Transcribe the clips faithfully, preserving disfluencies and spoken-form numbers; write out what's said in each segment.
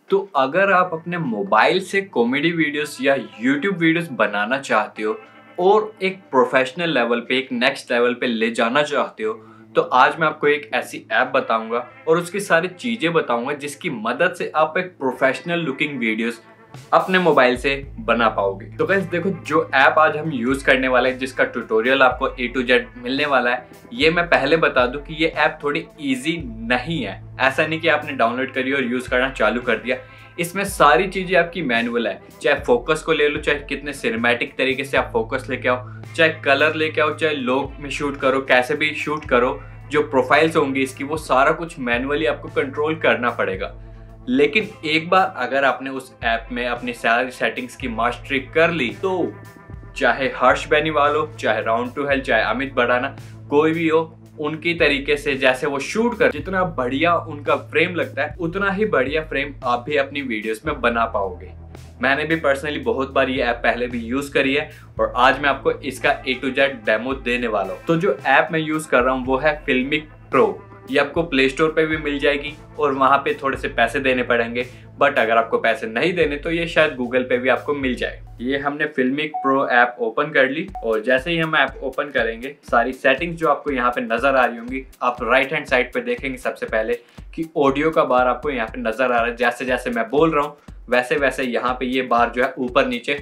तो अगर आप अपने मोबाइल से कॉमेडी वीडियोस या यूट्यूब वीडियोस बनाना चाहते हो और एक प्रोफेशनल लेवल पे, एक नेक्स्ट लेवल पे ले जाना चाहते हो, तो आज मैं आपको एक ऐसी ऐप बताऊंगा और उसकी सारी चीज़ें बताऊंगा जिसकी मदद से आप एक प्रोफेशनल लुकिंग वीडियोस अपने मोबाइल से बना पाओगे। तो गाइस देखो, जो ऐप आज हम यूज़ करने वाले हैं, जिसका ट्यूटोरियल आपको ए टू जेड मिलने वाला है, ये मैं पहले बता दूं कि ये ऐप थोड़ी इजी नहीं है। ऐसा नहीं कि आपने डाउनलोड करी और यूज़ करना चालू कर दिया। इसमें सारी चीज़ें आपकी मैनुअल है। चाहे फोकस को ले लो, चाहे कितने सिनेमैटिक तरीके से आप फोकस लेके आओ, चाहे कलर लेके आओ, चाहे लो में शूट करो, कैसे भी शूट करो, जो प्रोफाइल्स होंगी इसकी, वो सारा कुछ मैनुअली आपको कंट्रोल करना पड़ेगा। लेकिन एक बार अगर आपने उस ऐप में अपनी सारी सेटिंग्स की मास्टरी कर ली, तो चाहे हर्ष बेनीवाल हो, चाहे राउंड टू हेल, चाहे अमित भड़ाना, कोई भी हो, उनकी तरीके से जैसे वो शूट कर, जितना बढ़िया उनका फ्रेम लगता है, उतना ही बढ़िया फ्रेम आप भी अपनी वीडियोस में बना पाओगे। मैंने भी पर्सनली बहुत बार ये ऐप पहले भी यूज करी है और आज मैं आपको इसका ए टू जेड डेमो देने वाला हूँ। तो जो ऐप मैं यूज कर रहा हूँ वो है फिल्मिक प्रो। ये आपको प्ले स्टोर पे भी मिल जाएगी और वहाँ पे थोड़े से पैसे देने पड़ेंगे, बट अगर आपको पैसे नहीं देने तो ये शायद गूगल पे भी आपको मिल जाए। ये हमने फिल्मिक प्रो ऐप ओपन कर ली और जैसे ही हम ऐप ओपन करेंगे, सारी सेटिंग्स जो आपको यहाँ पे नजर आ रही होंगी, आप राइट हैंड साइड पे देखेंगे सबसे पहले कि ऑडियो का बार आपको यहाँ पे नजर आ रहा है। जैसे जैसे मैं बोल रहा हूँ वैसे वैसे यहाँ पे ये बार जो है ऊपर नीचे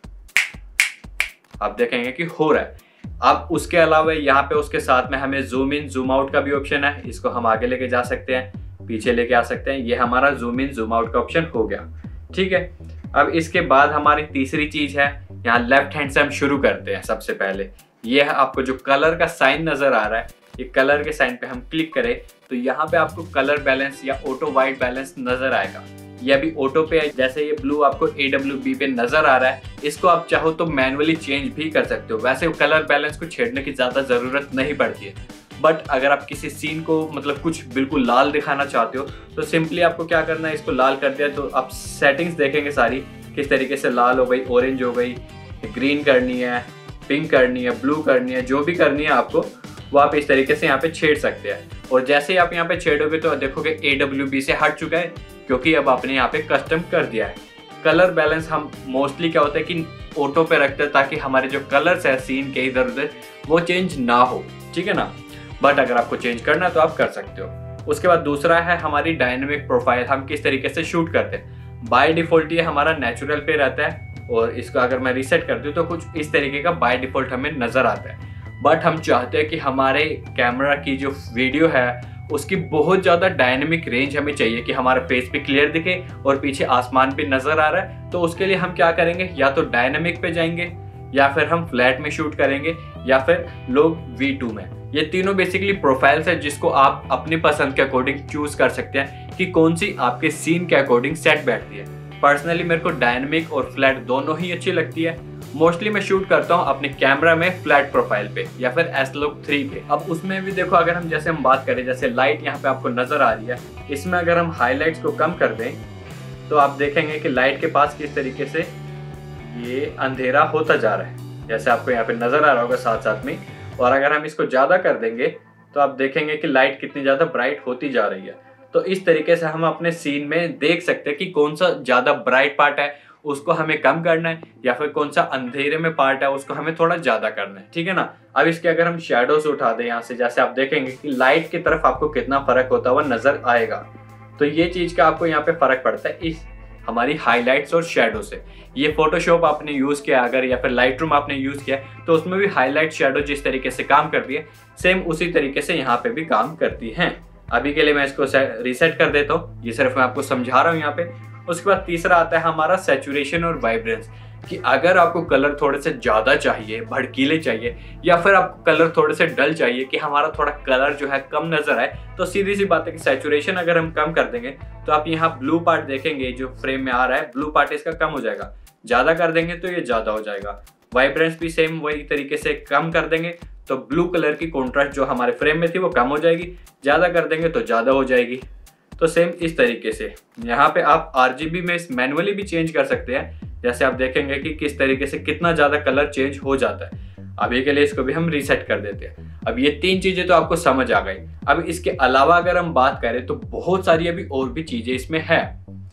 आप देखेंगे कि हो रहा है। अब उसके अलावा यहाँ पे उसके साथ में हमें जूम इन जूम आउट का भी ऑप्शन है। इसको हम आगे लेके जा सकते हैं, पीछे लेके आ सकते हैं। ये हमारा जूम इन जूम आउट का ऑप्शन हो गया, ठीक है। अब इसके बाद हमारी तीसरी चीज है, यहाँ लेफ्ट हैंड से हम शुरू करते हैं। सबसे पहले ये है, आपको जो कलर का साइन नजर आ रहा है, ये कलर के साइन पे हम क्लिक करें तो यहाँ पे आपको कलर बैलेंस या ऑटो वाइट बैलेंस नजर आएगा। ये अभी ऑटो पे है। जैसे ये ब्लू आपको ए डब्ल्यू बी पे नजर आ रहा है, इसको आप चाहो तो मैनुअली चेंज भी कर सकते हो। वैसे कलर बैलेंस को छेड़ने की ज्यादा जरूरत नहीं पड़ती है, बट अगर आप किसी सीन को मतलब कुछ बिल्कुल लाल दिखाना चाहते हो तो सिंपली आपको क्या करना है, इसको लाल कर दिया तो आप सेटिंग्स देखेंगे सारी किस तरीके से लाल हो गई, ऑरेंज हो गई, ग्रीन करनी है, पिंक करनी है, ब्लू करनी है, जो भी करनी है आपको वो आप इस तरीके से यहाँ पे छेड़ सकते हैं। और जैसे ही आप यहाँ पे छेड़ोगे तो देखोगे ए डब्ल्यू बी से हट चुका है, क्योंकि अब आपने यहाँ पे कस्टम कर दिया है। कलर बैलेंस हम मोस्टली क्या होता है कि ऑटो पे रखते हैं ताकि हमारे जो कलर्स है सीन के इधर उधर वो चेंज ना हो, ठीक है ना। बट अगर आपको चेंज करना है तो आप कर सकते हो। उसके बाद दूसरा है हमारी डायनेमिक प्रोफाइल, हम किस तरीके से शूट करते हैं। बाय डिफॉल्ट ये हमारा नेचुरल पे रहता है और इसको अगर मैं रीसेट कर दूँ तो कुछ इस तरीके का बाय डिफॉल्ट हमें नजर आता है। बट हम चाहते हैं कि हमारे कैमरा की जो वीडियो है उसकी बहुत ज़्यादा डायनेमिक रेंज हमें चाहिए कि हमारा फेस भी क्लियर दिखे और पीछे आसमान भी नज़र आ रहा है। तो उसके लिए हम क्या करेंगे, या तो डायनेमिक पे जाएंगे, या फिर हम फ्लैट में शूट करेंगे, या फिर लोग वी टू में। ये तीनों बेसिकली प्रोफाइल्स है जिसको आप अपनी पसंद के अकॉर्डिंग चूज कर सकते हैं कि कौन सी आपके सीन के अकॉर्डिंग सेट बैठती है। पर्सनली मेरे को डायनेमिक और फ्लैट दोनों ही अच्छी लगती है। मोस्टली मैं शूट करता हूँ अपने कैमरा में फ्लैट प्रोफाइल पे या फिर एस लॉग थ्री पे। अब उसमें भी देखो, अगर हम जैसे हम बात करें, जैसे लाइट यहाँ पे आपको नजर आ रही है, इसमें अगर हम हाईलाइट्स को कम कर दें तो आप देखेंगे कि लाइट के पास किस तरीके से ये अंधेरा होता जा रहा है, जैसे आपको यहाँ पे नजर आ रहा होगा साथ साथ में। और अगर हम इसको ज्यादा कर देंगे तो आप देखेंगे कि लाइट कितनी ज्यादा ब्राइट होती जा रही है। तो इस तरीके से हम अपने सीन में देख सकते हैं कि कौन सा ज्यादा ब्राइट पार्ट है उसको हमें कम करना है, या फिर कौन सा अंधेरे में पार्ट है उसको हमें थोड़ा ज्यादा करना है, ठीक है ना। अब इसके अगर हम शेडोज उठा दें यहाँ से, जैसे आप देखेंगे कि लाइट की तरफ आपको कितना फर्क होता हुआ नजर आएगा। तो ये चीज का आपको यहाँ पे फर्क पड़ता है इस हमारी हाईलाइट्स और शेडो से। ये फोटोशॉप आपने यूज किया अगर, या फिर लाइट रूम आपने यूज किया, तो उसमें भी हाईलाइट शेडो जिस तरीके से काम करती है, सेम उसी तरीके से यहाँ पे भी काम करती है। अभी के लिए मैं इसको रीसेट कर देता हूँ, ये सिर्फ मैं आपको समझा रहा हूँ यहाँ पे। उसके बाद तीसरा आता है हमारा सैचुरेशन और वाइब्रेंस, कि अगर आपको कलर थोड़े से ज़्यादा चाहिए, भड़कीले चाहिए, या फिर आपको कलर थोड़े से डल चाहिए कि हमारा थोड़ा कलर जो है कम नजर आए, तो सीधी सी बात है कि सैचुरेशन अगर हम कम कर देंगे तो आप यहाँ ब्लू पार्ट देखेंगे जो फ्रेम में आ रहा है, ब्लू पार्ट इसका कम हो जाएगा। ज़्यादा कर देंगे तो ये ज़्यादा हो जाएगा। वाइब्रेंस भी सेम वही तरीके से कम कर देंगे तो ब्लू कलर की कॉन्ट्रास्ट जो हमारे फ्रेम में थी वो कम हो जाएगी, ज़्यादा कर देंगे तो ज़्यादा हो जाएगी। तो सेम इस तरीके से यहाँ पे आप आरजीबी में इस मैनुअली भी चेंज कर सकते हैं, जैसे आप देखेंगे कि किस तरीके से कितना ज़्यादा कलर चेंज हो जाता है। अभी के लिए इसको भी हम रीसेट कर देते हैं। अब ये तीन चीज़ें तो आपको समझ आ गई। अब इसके अलावा अगर हम बात करें तो बहुत सारी अभी और भी चीज़ें इसमें है।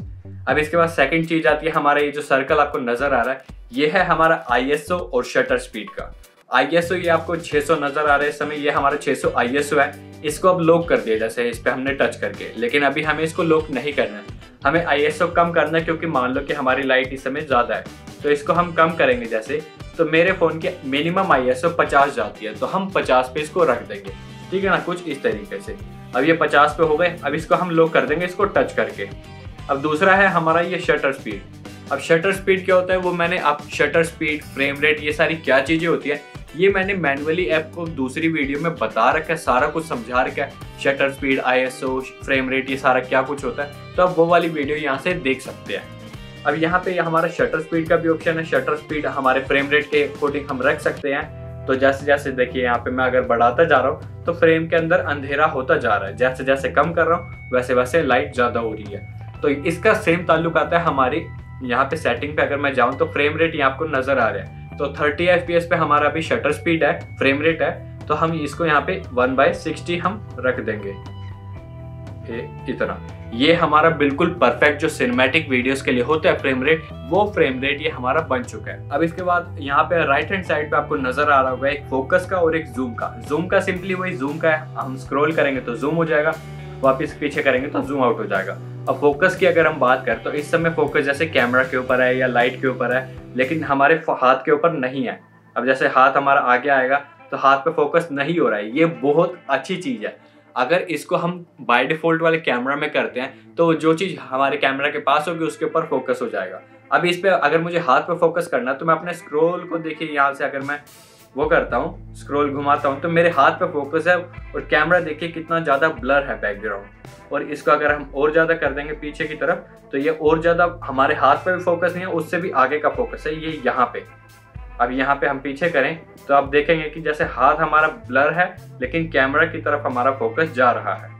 अब इसके बाद सेकंड चीज आती है हमारा ये जो सर्कल आपको नजर आ रहा है, ये है हमारा आई एस ओ और शटर स्पीड का। आई एस ओ ये आपको छह सौ नजर आ रहा है इस समय, ये हमारा छह सौ आई एस ओ है। इसको अब लॉक कर दिया जैसे इस पे हमने टच करके, लेकिन अभी हमें इसको लॉक नहीं करना है, हमें आई एस ओ कम करना है, क्योंकि मान लो कि हमारी लाइट इस समय ज्यादा है, तो इसको हम कम करेंगे। जैसे तो मेरे फोन के मिनिमम आई एस ओ पचास जाती है, तो हम पचास पे इसको रख देंगे, ठीक है ना, कुछ इस तरीके से। अब ये पचास पे हो गए, अब इसको हम लॉक कर देंगे इसको टच करके। अब दूसरा है हमारा ये शटर स्पीड। अब शटर स्पीड क्या होता है वो मैंने आप शटर स्पीड, फ्रेम रेट, ये सारी क्या चीजें होती है ये मैंने मैनुअली ऐप को दूसरी वीडियो में बता रखा है, सारा कुछ समझा रखा है। Shutter speed, I S O, frame rate, ये सारा क्या कुछ होता है, तो आप वो वाली वीडियो यहाँ से देख सकते हैं। अब यहाँ पे हमारा शटर स्पीड का भी ऑप्शन है। शटर स्पीड हमारे फ्रेम रेट के अकॉर्डिंग हम रख सकते हैं। तो जैसे जैसे देखिए यहाँ पे मैं अगर बढ़ाता जा रहा हूँ तो फ्रेम के अंदर अंधेरा होता जा रहा है, जैसे जैसे कम कर रहा हूँ वैसे वैसे लाइट ज्यादा हो रही है। तो इसका सेम ताल्लुक आता है हमारी यहाँ पे सेटिंग पे। अगर मैं जाऊँ तो फ्रेम रेट यहाँ आपको नजर आ रहा है, तो थर्टी एफ पी एस पे हमारा अभी शटर स्पीड है, फ्रेम रेट है, तो हम इसको यहाँ पे वन बाई सिक्सटी हम रख देंगे इतना। ये हमारा बिल्कुल परफेक्ट जो सिनेमैटिक वीडियोस के लिए होता है फ्रेम रेट, वो फ्रेम रेट ये हमारा बन चुका है। अब इसके बाद यहाँ पे राइट हैंड साइड पे आपको नजर आ रहा होगा एक फोकस का और एक जूम का। जूम का सिंपली वही जूम का है, हम स्क्रॉल करेंगे तो जूम हो जाएगा, वापस पीछे करेंगे तो जूम आउट हो जाएगा। अब फोकस की अगर हम बात करें तो इस समय फोकस जैसे कैमरा के ऊपर है या लाइट के ऊपर है, लेकिन हमारे हाथ के ऊपर नहीं है। अब जैसे हाथ हमारा आगे आएगा तो हाथ पे फोकस नहीं हो रहा है, ये बहुत अच्छी चीज है। अगर इसको हम बाय डिफॉल्ट वाले कैमरा में करते हैं तो जो चीज हमारे कैमरा के पास होगी उसके ऊपर फोकस हो जाएगा। अब इस पे अगर मुझे हाथ पे फोकस करना है तो मैं अपने स्क्रॉल को देखिए, यहाँ से अगर मैं वो करता हूँ, स्क्रॉल घुमाता हूँ, तो मेरे हाथ पे फोकस है और कैमरा देखिए कितना ज्यादा ब्लर है बैकग्राउंड। और इसको अगर हम और ज्यादा कर देंगे पीछे की तरफ तो ये और ज्यादा हमारे हाथ पे भी फोकस नहीं है, उससे भी आगे का फोकस है ये यहाँ पे। अब यहाँ पे हम पीछे करें तो आप देखेंगे कि जैसे हाथ हमारा ब्लर है लेकिन कैमरा की तरफ हमारा फोकस जा रहा है।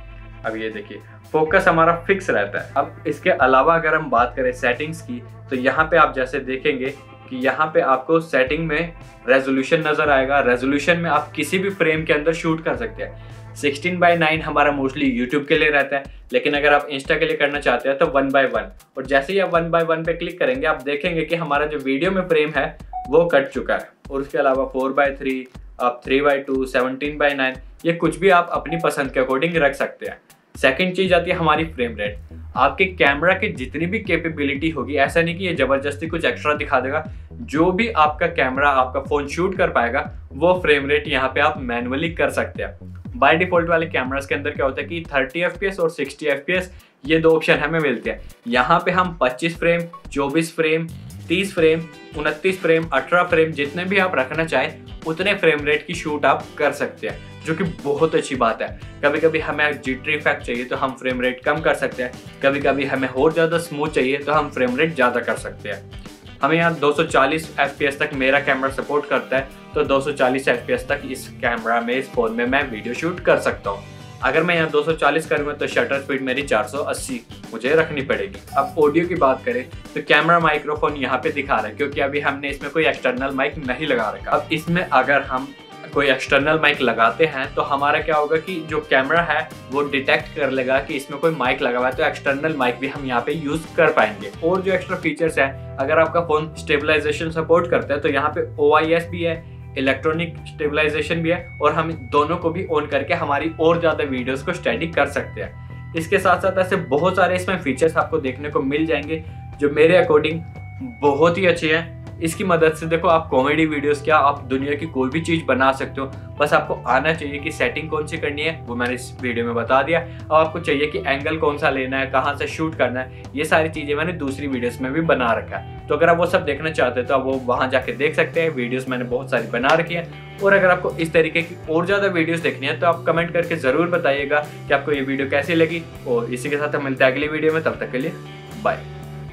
अब ये देखिए फोकस हमारा फिक्स रहता है। अब इसके अलावा अगर हम बात करें सेटिंग्स की तो यहाँ पे आप जैसे देखेंगे कि यहाँ पे आपको सेटिंग में रेजोल्यूशन नजर आएगा। रेजोल्यूशन में आप किसी भी फ्रेम के अंदर शूट कर सकते हैं। सिक्सटीन बाई नाइन हमारा मोस्टली यूट्यूब के लिए रहता है, लेकिन अगर आप इंस्टा के लिए करना चाहते हैं तो वन बाई वन। और जैसे ही आप वन बाई वन पे क्लिक करेंगे आप देखेंगे कि हमारा जो वीडियो में फ्रेम है वो कट चुका है। और उसके अलावा फोर बाई थ्री, आप three by two, seventeen by nine, ये कुछ भी आप अपनी पसंद के अकॉर्डिंग रख सकते हैं। सेकंड चीज आती है हमारी फ्रेम रेट। आपके कैमरा की जितनी भी कैपेबिलिटी होगी, ऐसा नहीं कि ये जबरदस्ती कुछ एक्स्ट्रा दिखा देगा, जो भी आपका कैमरा आपका फोन शूट कर पाएगा वो फ्रेम रेट यहाँ पे आप मैनुअली कर सकते हैं। बाय डिफॉल्ट वाले कैमरास के अंदर क्या होता है कि थर्टी एफ पी एस और सिक्सटी एफ पी एस ये दो ऑप्शन हमें मिलते हैं। यहाँ पे हम पच्चीस फ्रेम, चौबीस फ्रेम, तीस फ्रेम, उनतीस फ्रेम, अठारह फ्रेम, जितने भी आप रखना चाहें उतने फ्रेम रेट की शूट आप कर सकते हैं, जो कि बहुत अच्छी बात है। कभी कभी हमें जिटरी इफेक्ट चाहिए तो हम फ्रेम रेट कम कर सकते हैं, कभी कभी हमें और ज़्यादा स्मूथ चाहिए तो हम फ्रेम रेट ज़्यादा कर सकते हैं। हमें यहाँ दो सौ चालीस एफ पी एस तक मेरा कैमरा सपोर्ट करता है, तो दो सौ चालीस एफ पी एस तक इस कैमरा में, इस फोन में मैं वीडियो शूट कर सकता हूँ। अगर मैं यहाँ दो सौ चालीस करूँगा तो शटर स्पीड मेरी चार सौ अस्सी मुझे रखनी पड़ेगी। अब ऑडियो की बात करें तो कैमरा माइक्रोफोन यहाँ पे दिखा रहा है, क्योंकि अभी हमने इसमें कोई एक्सटर्नल माइक नहीं लगा रखा। अब इसमें अगर हम कोई एक्सटर्नल माइक लगाते हैं तो हमारा क्या होगा कि जो कैमरा है वो डिटेक्ट कर लेगा कि इसमें कोई माइक लगा हुआ है, तो एक्सटर्नल माइक भी हम यहाँ पे यूज कर पाएंगे। और जो एक्स्ट्रा फीचर्स है, अगर आपका फोन स्टेबलाइजेशन सपोर्ट करता है तो यहाँ पे ओ आई एस भी है, इलेक्ट्रॉनिक स्टेबलाइजेशन भी है, और हम दोनों को भी ऑन करके हमारी और ज्यादा वीडियोस को स्टडी कर सकते हैं। इसके साथ साथ ऐसे बहुत सारे इसमें फीचर्स आपको देखने को मिल जाएंगे जो मेरे अकॉर्डिंग बहुत ही अच्छे हैं। इसकी मदद से देखो आप कॉमेडी वीडियोस क्या, आप दुनिया की कोई भी चीज़ बना सकते हो, बस आपको आना चाहिए कि सेटिंग कौन सी करनी है, वो मैंने इस वीडियो में बता दिया। अब आपको चाहिए कि एंगल कौन सा लेना है, कहाँ से शूट करना है, ये सारी चीज़ें मैंने दूसरी वीडियोस में भी बना रखा है। तो अगर आप वो सब देखना चाहते हैं तो आप वो वहाँ जाके देख सकते हैं, वीडियोस मैंने बहुत सारी बना रखी है। और अगर आपको इस तरीके की और ज़्यादा वीडियोस देखनी है तो आप कमेंट करके ज़रूर बताइएगा कि आपको ये वीडियो कैसी लगी। और इसी के साथ हम मिलते हैं अगली वीडियो में, तब तक के लिए बाय।